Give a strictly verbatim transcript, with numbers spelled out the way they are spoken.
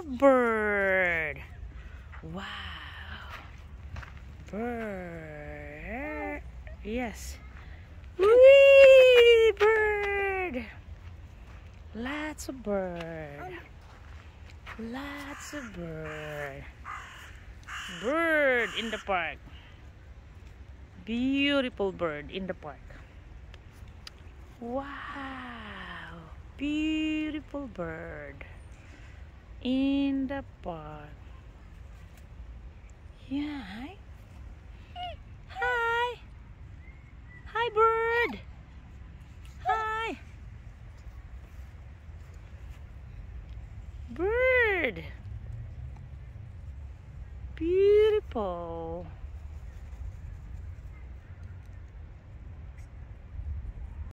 bird. Wow. Bird. Yes. Wee, bird. Lots of bird. Lots of bird. Bird in the park. Beautiful bird in the park. Wow. Beautiful bird in the park. Yeah. Hi. Hi. Hi, bird. Hi. Bird. Beautiful.